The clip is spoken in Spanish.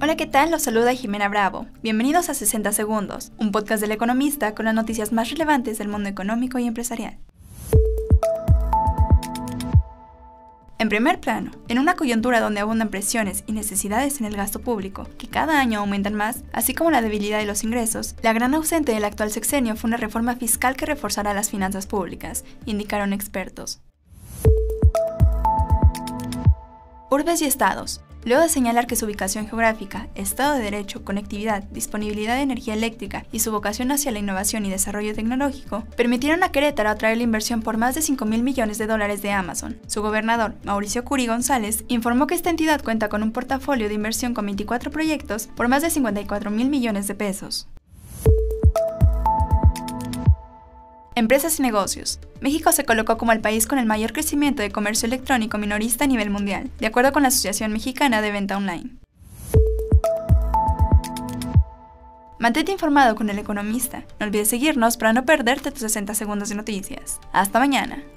Hola, ¿qué tal? Los saluda Jimena Bravo. Bienvenidos a 60 Segundos, un podcast del Economista con las noticias más relevantes del mundo económico y empresarial. En primer plano, en una coyuntura donde abundan presiones y necesidades en el gasto público, que cada año aumentan más, así como la debilidad de los ingresos, la gran ausente del actual sexenio fue una reforma fiscal que reforzará las finanzas públicas, indicaron expertos. Urbes y estados. Luego de señalar que su ubicación geográfica, Estado de Derecho, conectividad, disponibilidad de energía eléctrica y su vocación hacia la innovación y desarrollo tecnológico, permitieron a Querétaro atraer la inversión por más de $5,000 millones de Amazon. Su gobernador, Mauricio Curi González, informó que esta entidad cuenta con un portafolio de inversión con 24 proyectos por más de $54,000 millones de pesos. Empresas y negocios. México se colocó como el país con el mayor crecimiento de comercio electrónico minorista a nivel mundial, de acuerdo con la Asociación Mexicana de Venta Online. Mantente informado con El Economista. No olvides seguirnos para no perderte tus 60 segundos de noticias. ¡Hasta mañana!